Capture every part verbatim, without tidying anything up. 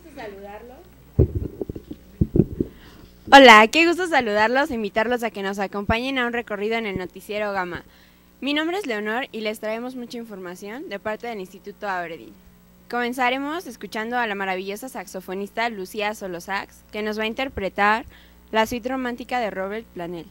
saludarlos. Hola, qué gusto saludarlos e invitarlos a que nos acompañen a un recorrido en el noticiero Gama. Mi nombre es Leonor y les traemos mucha información de parte del Instituto Aberdeen. Comenzaremos escuchando a la maravillosa saxofonista Lucía Solosax, que nos va a interpretar la suite romántica de Robert Planel.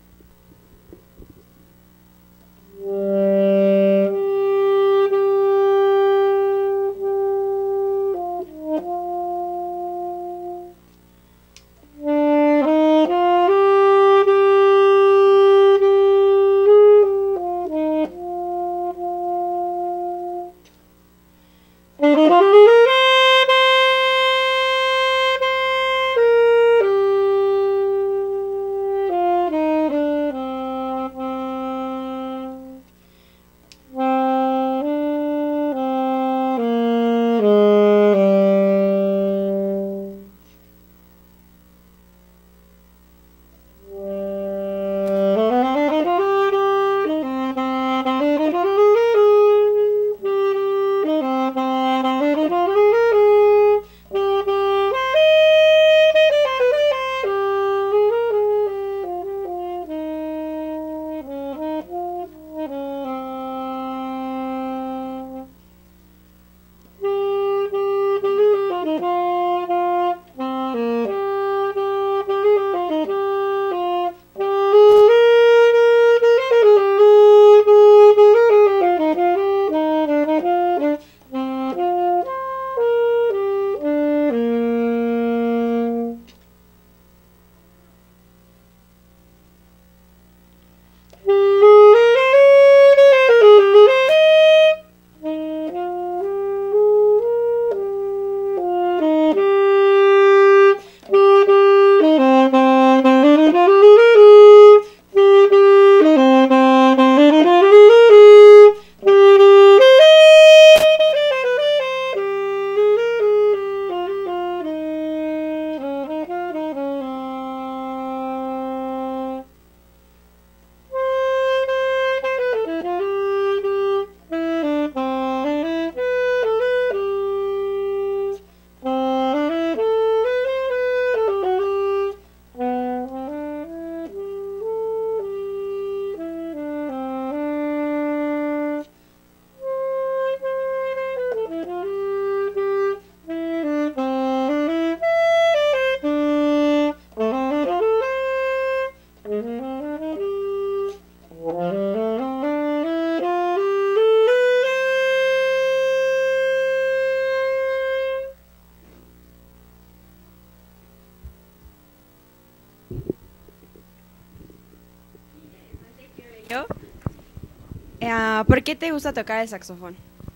Uh, ¿Por qué te gusta tocar el saxofón?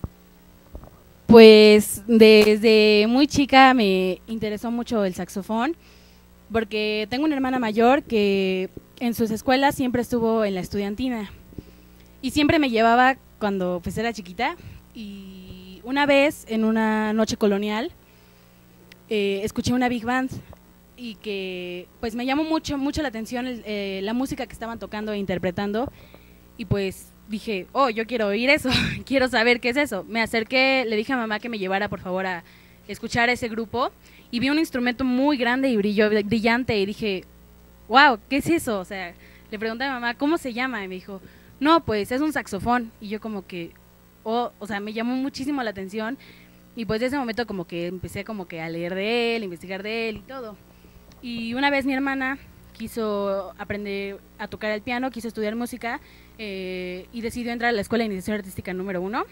Pues desde muy chica me interesó mucho el saxofón, porque tengo una hermana mayor que en sus escuelas siempre estuvo en la estudiantina y siempre me llevaba cuando pues era chiquita. Y una vez en una noche colonial eh, escuché una big band y que pues me llamó mucho, mucho la atención eh, la música que estaban tocando e interpretando, y pues dije, oh, yo quiero oír eso, quiero saber qué es eso. Me acerqué, le dije a mamá que me llevara por favor a escuchar ese grupo y vi un instrumento muy grande y brillo, brillante y dije, wow, ¿qué es eso? O sea, le pregunté a mi mamá, ¿cómo se llama? Y me dijo, no, pues es un saxofón. Y yo como que, oh, o sea, me llamó muchísimo la atención y pues de ese momento como que empecé como que a leer de él, a investigar de él y todo. Y una vez mi hermana quiso aprender a tocar el piano, quiso estudiar música eh, y decidió entrar a la Escuela de Iniciación Artística número uno.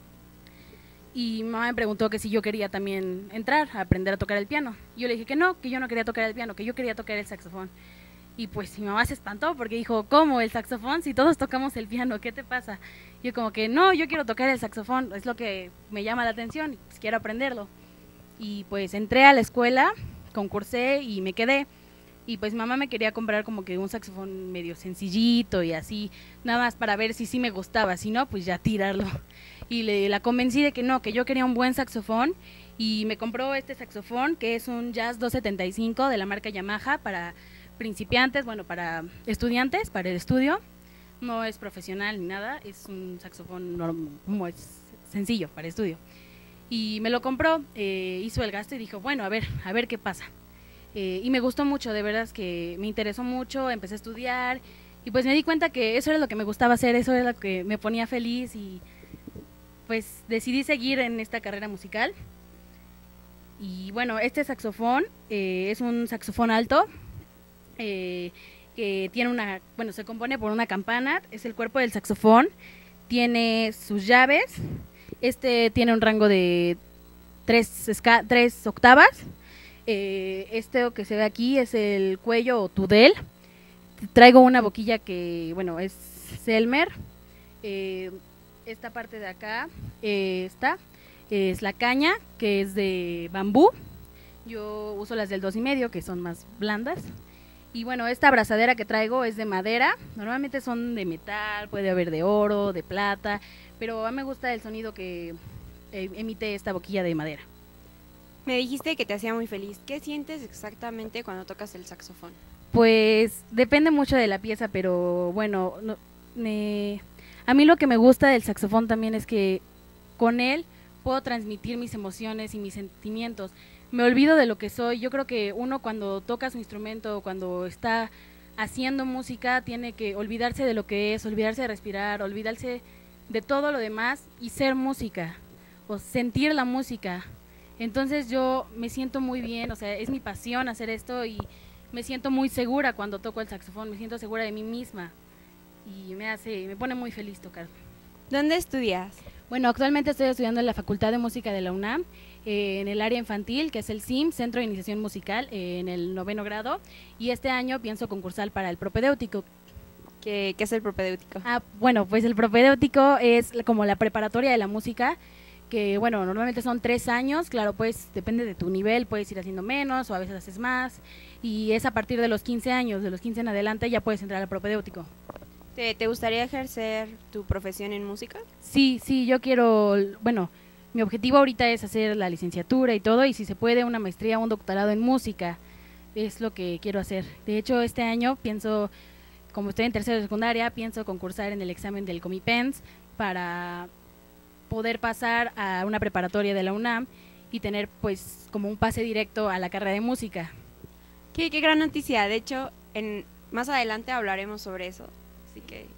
Y mi mamá me preguntó que si yo quería también entrar a aprender a tocar el piano. Y yo le dije que no, que yo no quería tocar el piano, que yo quería tocar el saxofón. Y pues mi mamá se espantó porque dijo, ¿cómo el saxofón? Si todos tocamos el piano, ¿qué te pasa? Y yo como que, no, yo quiero tocar el saxofón, es lo que me llama la atención y pues quiero aprenderlo. Y pues entré a la escuela, concursé y me quedé. Y pues mamá me quería comprar como que un saxofón medio sencillito y así, nada más para ver si sí me gustaba, si no, pues ya tirarlo. Y le, la convencí de que no, que yo quería un buen saxofón y me compró este saxofón que es un Jazz doscientos setenta y cinco de la marca Yamaha para principiantes, bueno, para estudiantes, para el estudio. No es profesional ni nada, es un saxofón normal, como es sencillo para estudio. y me lo compró, eh, hizo el gasto y dijo, bueno, a ver, a ver qué pasa. Eh, y me gustó mucho, de verdad es que me interesó mucho, empecé a estudiar y pues me di cuenta que eso era lo que me gustaba hacer, eso era lo que me ponía feliz y pues decidí seguir en esta carrera musical. Y bueno, este saxofón eh, es un saxofón alto, eh, que tiene una, bueno, se compone por una campana, es el cuerpo del saxofón, tiene sus llaves, este tiene un rango de tres, tres octavas, eh, este que se ve aquí es el cuello o tudel, traigo una boquilla que, bueno, es Selmer, eh, esta parte de acá eh, está, es la caña, que es de bambú, yo uso las del dos y medio, que son más blandas. Y bueno, esta abrazadera que traigo es de madera, normalmente son de metal, puede haber de oro, de plata, pero a mí me gusta el sonido que eh, emite esta boquilla de madera. Me dijiste que te hacía muy feliz. ¿Qué sientes exactamente cuando tocas el saxofón? Pues depende mucho de la pieza, pero bueno, no, me, a mí lo que me gusta del saxofón también es que con él puedo transmitir mis emociones y mis sentimientos. Me olvido de lo que soy. Yo creo que uno cuando toca su instrumento, cuando está haciendo música, tiene que olvidarse de lo que es, olvidarse de respirar, olvidarse de todo lo demás y ser música, o sentir la música. Entonces yo me siento muy bien, o sea, es mi pasión hacer esto y me siento muy segura cuando toco el saxofón, me siento segura de mí misma y me hace, me pone muy feliz tocar. ¿Dónde estudias? Bueno, actualmente estoy estudiando en la Facultad de Música de la UNAM, eh, en el área infantil, que es el S I M, Centro de Iniciación Musical, eh, en el noveno grado, y este año pienso concursar para el propedéutico. ¿Qué, qué es el propedéutico? Ah, bueno, pues el propedéutico es como la preparatoria de la música, que bueno, normalmente son tres años, claro, pues depende de tu nivel, puedes ir haciendo menos o a veces haces más, y es a partir de los quince años, de los quince en adelante ya puedes entrar al propedéutico. ¿Te, ¿Te gustaría ejercer tu profesión en música? Sí, sí, yo quiero, bueno, mi objetivo ahorita es hacer la licenciatura y todo, y si se puede una maestría o un doctorado en música, es lo que quiero hacer. De hecho, este año pienso, como estoy en tercero de secundaria, pienso concursar en el examen del Comipens para poder pasar a una preparatoria de la UNAM y tener pues como un pase directo a la carrera de música. Qué, qué gran noticia, de hecho, en, más adelante hablaremos sobre eso. Así que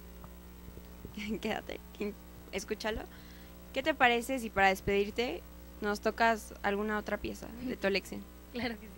quédate, escúchalo. ¿Qué te parece si para despedirte nos tocas alguna otra pieza de tu elección? Claro que sí.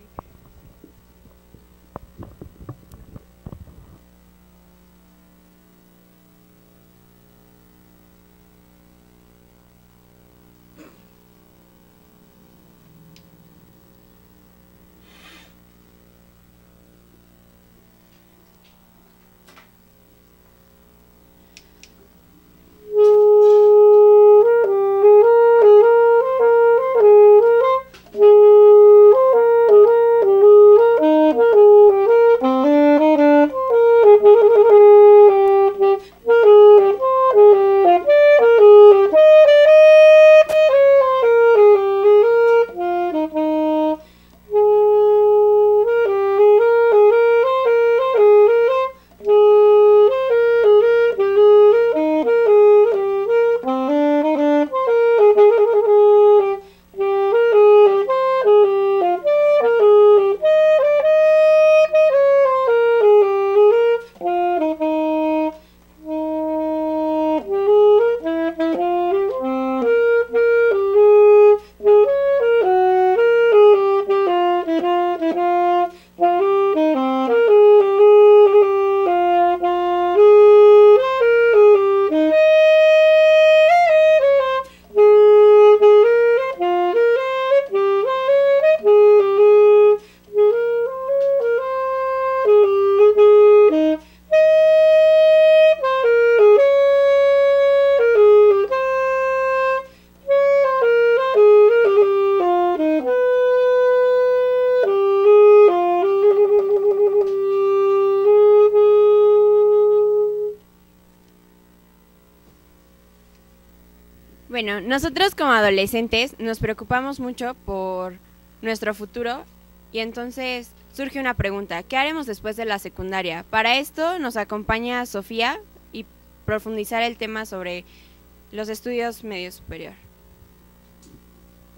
Bueno, nosotros como adolescentes nos preocupamos mucho por nuestro futuro y entonces surge una pregunta, ¿qué haremos después de la secundaria? Para esto nos acompaña Sofía y profundizar el tema sobre los estudios medio superior.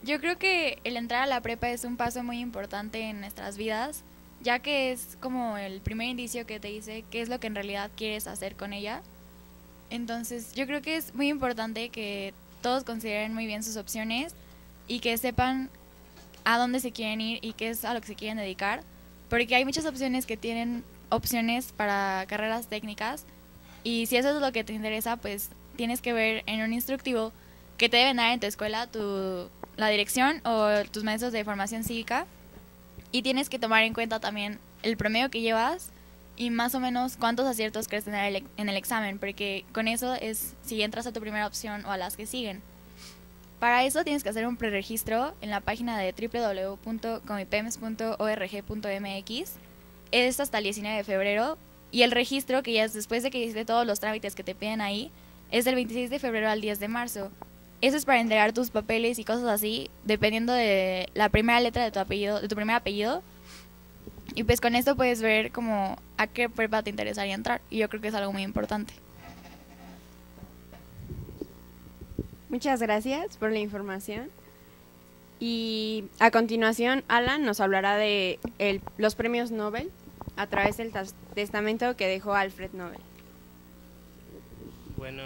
Yo creo que el entrar a la prepa es un paso muy importante en nuestras vidas, ya que es como el primer indicio que te dice qué es lo que en realidad quieres hacer con ella. Entonces, yo creo que es muy importante que todos consideren muy bien sus opciones y que sepan a dónde se quieren ir y qué es a lo que se quieren dedicar, porque hay muchas opciones que tienen opciones para carreras técnicas y si eso es lo que te interesa, pues tienes que ver en un instructivo que te deben dar en tu escuela tu, la dirección o tus maestros de formación cívica, y tienes que tomar en cuenta también el promedio que llevas y más o menos cuántos aciertos crees tener el, en el examen, porque con eso es si entras a tu primera opción o a las que siguen. Para eso tienes que hacer un preregistro en la página de doble u doble u doble u punto comipems punto org punto m x. Es hasta el diecinueve de febrero y el registro, que ya es después de que hiciste todos los trámites que te piden ahí, es del veintiséis de febrero al diez de marzo. Eso es para entregar tus papeles y cosas así, dependiendo de la primera letra de tu apellido, de tu primer apellido. Y pues con esto puedes ver como a qué prepa te interesaría entrar. Y yo creo que es algo muy importante. Muchas gracias por la información. Y a continuación, Alan nos hablará de el, los premios Nobel a través del tas- testamento que dejó Alfred Nobel. Bueno,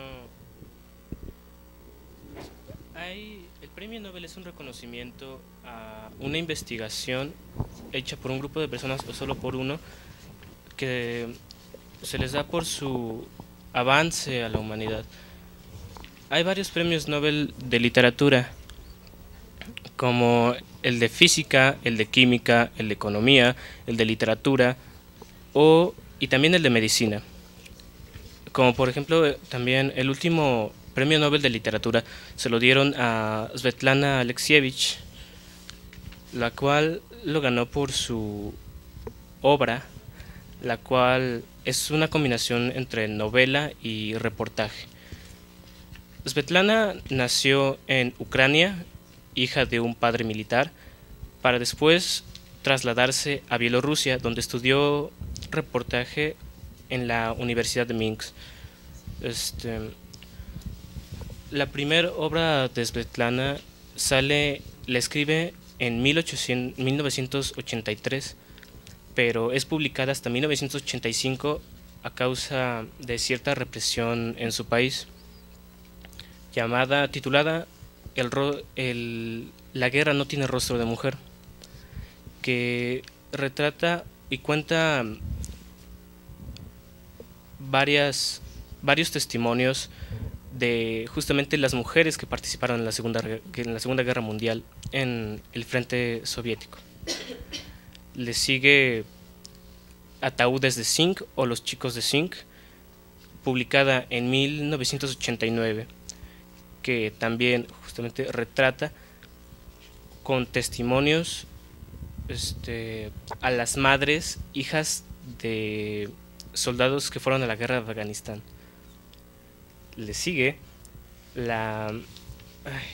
hay, el premio Nobel es un reconocimiento a una investigación hecha por un grupo de personas o solo por uno, que se les da por su avance a la humanidad. Hay varios premios Nobel de literatura, como el de física, el de química, el de economía, el de literatura o, y también el de medicina. Como por ejemplo también el último premio Nobel de literatura se lo dieron a Svetlana Alexievich, la cual lo ganó por su obra, la cual es una combinación entre novela y reportaje. Svetlana nació en Ucrania, hija de un padre militar, para después trasladarse a Bielorrusia, donde estudió reportaje en la Universidad de Minsk. Este, la primera obra de Svetlana sale, la escribe en mil novecientos ochenta y tres, pero es publicada hasta mil novecientos ochenta y cinco a causa de cierta represión en su país, llamada, titulada el, el, La guerra no tiene rostro de mujer, que retrata y cuenta varias, varios testimonios de justamente las mujeres que participaron en la Segunda, en la Segunda Guerra Mundial en el frente soviético. Le sigue Ataúdes de Zinc o Los chicos de Zinc, publicada en mil novecientos ochenta y nueve, que también justamente retrata con testimonios este, a las madres, hijas de soldados que fueron a la guerra de Afganistán. Le sigue la ay,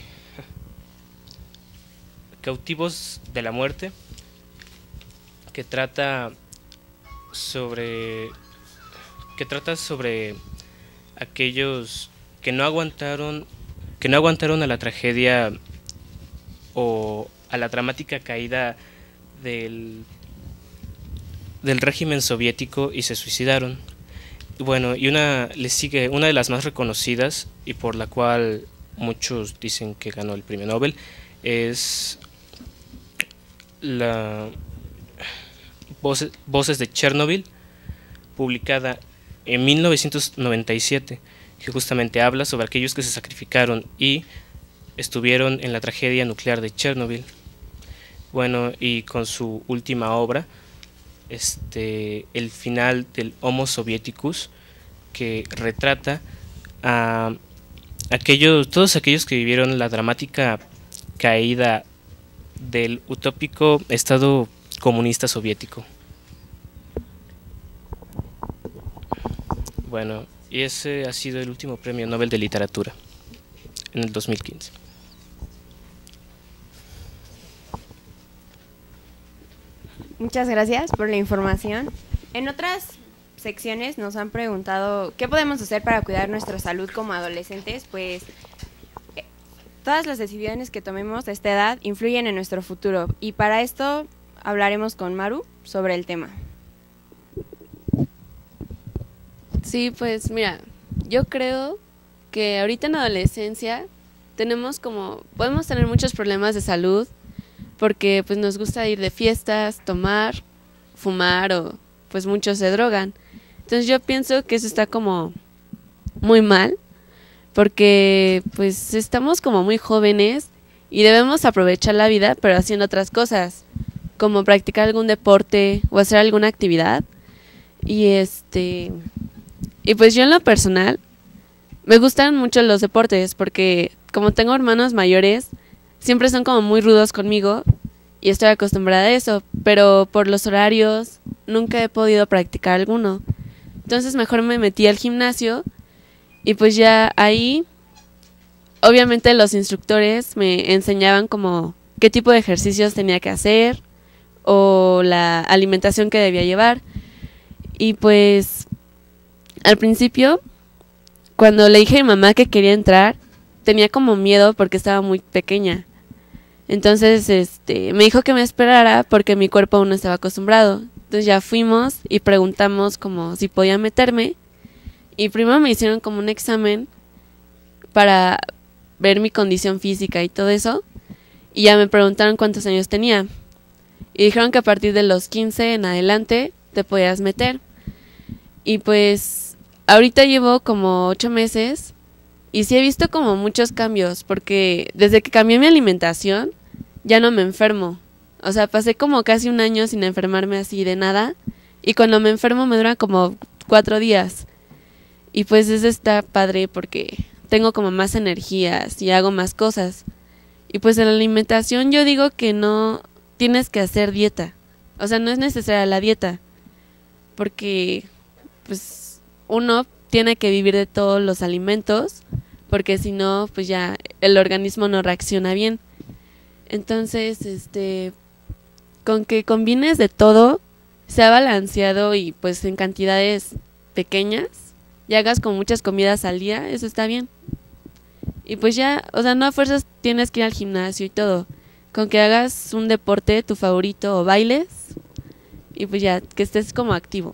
Cautivos de la muerte, que trata sobre que trata sobre aquellos que no aguantaron que no aguantaron a la tragedia o a la dramática caída del del régimen soviético y se suicidaron. Bueno, y una le sigue una de las más reconocidas y por la cual muchos dicen que ganó el premio Nobel, es la Voces, Voces de Chernobyl, publicada en mil novecientos noventa y siete, que justamente habla sobre aquellos que se sacrificaron y estuvieron en la tragedia nuclear de Chernobyl. Bueno, y con su última obra, este, el final del Homo Sovieticus, que retrata a aquellos, todos aquellos que vivieron la dramática caída del utópico Estado comunista soviético. Bueno, y ese ha sido el último premio Nobel de literatura en el dos mil quince. Muchas gracias por la información. En otras secciones nos han preguntado qué podemos hacer para cuidar nuestra salud como adolescentes. Pues Todas las decisiones que tomemos a esta edad influyen en nuestro futuro y para esto hablaremos con Maru sobre el tema. Sí, pues mira, yo creo que ahorita en la adolescencia tenemos como, podemos tener muchos problemas de salud porque pues nos gusta ir de fiestas, tomar, fumar o pues muchos se drogan. Entonces yo pienso que eso está como muy mal porque pues estamos como muy jóvenes y debemos aprovechar la vida pero haciendo otras cosas, como practicar algún deporte o hacer alguna actividad. Y este y pues yo en lo personal me gustan mucho los deportes porque como tengo hermanos mayores, siempre son como muy rudos conmigo y estoy acostumbrada a eso, pero por los horarios nunca he podido practicar alguno. Entonces mejor me metí al gimnasio y pues ya ahí obviamente los instructores me enseñaban como qué tipo de ejercicios tenía que hacer o la alimentación que debía llevar. Y pues al principio, cuando le dije a mi mamá que quería entrar, tenía como miedo porque estaba muy pequeña. Entonces este, me dijo que me esperara porque mi cuerpo aún no estaba acostumbrado. Entonces ya fuimos y preguntamos como si podía meterme. Y primero me hicieron como un examen para ver mi condición física y todo eso. Y ya me preguntaron cuántos años tenía. Y dijeron que a partir de los quince en adelante te podías meter. Y pues ahorita llevo como ocho meses y sí he visto como muchos cambios porque desde que cambié mi alimentación ya no me enfermo. O sea, pasé como casi un año sin enfermarme así de nada y cuando me enfermo me dura como cuatro días. Y pues eso está padre porque tengo como más energías y hago más cosas. Y pues en la alimentación yo digo que no tienes que hacer dieta. O sea, no es necesaria la dieta porque pues uno tiene que vivir de todos los alimentos porque si no pues ya el organismo no reacciona bien. Entonces este con que combines de todo, sea balanceado y pues en cantidades pequeñas y hagas con muchas comidas al día, eso está bien. Y pues ya, o sea, no a fuerzas tienes que ir al gimnasio y todo, con que hagas un deporte tu favorito o bailes y pues ya que estés como activo.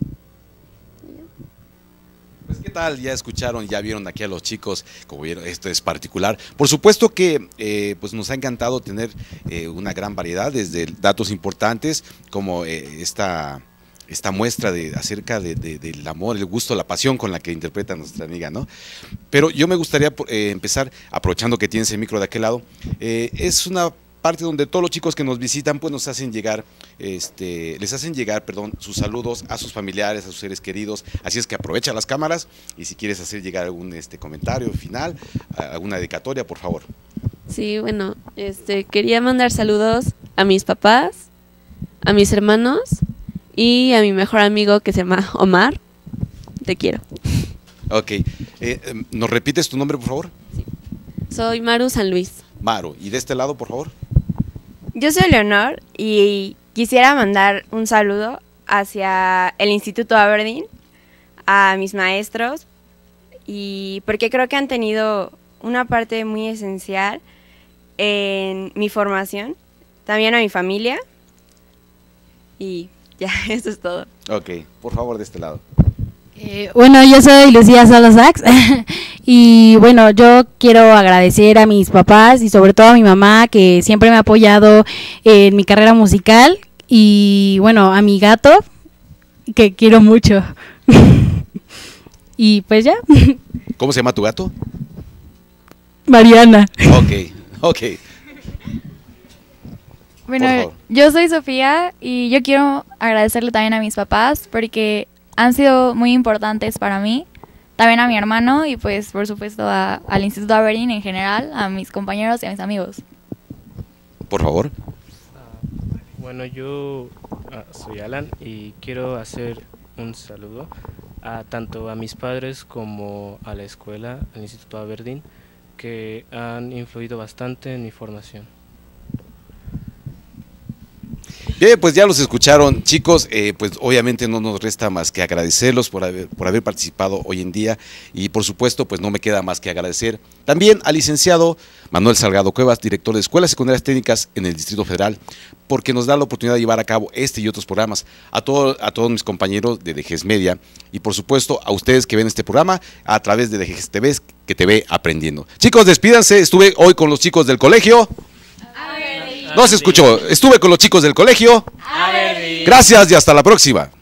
Pues qué tal, ya escucharon, ya vieron aquí a los chicos, como vieron, esto es particular. Por supuesto que eh, pues nos ha encantado tener eh, una gran variedad, desde datos importantes como eh, esta, esta muestra de, acerca de, de, del amor, el gusto, la pasión con la que interpreta nuestra amiga, ¿no? Pero yo me gustaría eh, empezar, aprovechando que tienes el micro de aquel lado, eh, es una parte donde todos los chicos que nos visitan pues nos hacen llegar, este, les hacen llegar, perdón, sus saludos a sus familiares, a sus seres queridos, así es que aprovecha las cámaras y si quieres hacer llegar algún este comentario final, alguna dedicatoria, por favor. Sí, bueno, este, quería mandar saludos a mis papás, a mis hermanos y a mi mejor amigo que se llama Omar, te quiero. Ok, eh, ¿nos repites tu nombre, por favor? Sí. Soy Maru San Luis. Maru, y de este lado, por favor. Yo soy Leonor y quisiera mandar un saludo hacia el Instituto Aberdeen, a mis maestros, y porque creo que han tenido una parte muy esencial en mi formación, también a mi familia, y ya, eso es todo. Ok, por favor, de este lado. Eh, bueno, yo soy Lucía Solosax y bueno, yo quiero agradecer a mis papás y sobre todo a mi mamá que siempre me ha apoyado en mi carrera musical y bueno, a mi gato que quiero mucho y pues ya. ¿Cómo se llama tu gato? Mariana. Ok, ok. Bueno, yo soy Sofía y yo quiero agradecerle también a mis papás porque han sido muy importantes para mí, también a mi hermano y pues por supuesto a, al Instituto Aberdeen en general, a mis compañeros y a mis amigos. Por favor. Uh, bueno, yo uh, soy Alan y quiero hacer un saludo a tanto a mis padres como a la escuela, al Instituto Aberdeen, que han influido bastante en mi formación. Bien, pues ya los escucharon, chicos, eh, pues obviamente no nos resta más que agradecerlos por haber, por haber participado hoy en día y por supuesto pues no me queda más que agradecer también al licenciado Manuel Salgado Cuevas, director de Escuelas Secundarias Técnicas en el Distrito Federal, porque nos da la oportunidad de llevar a cabo este y otros programas, a, todo, a todos mis compañeros de D G E S Media y por supuesto a ustedes que ven este programa a través de D G E S T V, que te ve aprendiendo. Chicos, despídanse, estuve hoy con los chicos del colegio. No se escuchó, estuve con los chicos del colegio. Gracias y hasta la próxima.